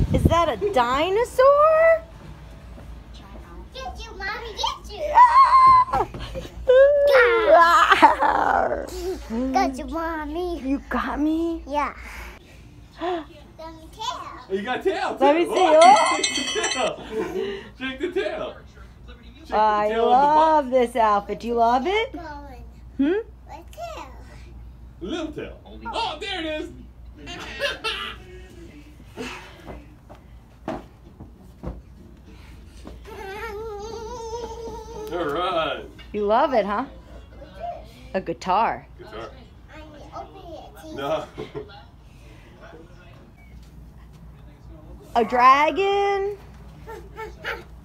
Is that a dinosaur? Get you, Mommy, get you. Got you, Mommy. You got me? Yeah. Tail. You got tail too. Let me see. Oh, shake the tail. Shake the tail. I love this outfit. Do you love it? Going. Hmm? What tail? Little tail. Oh, there it is. All right. You love it, huh? A guitar. Guitar. I need to open it. No. A dragon.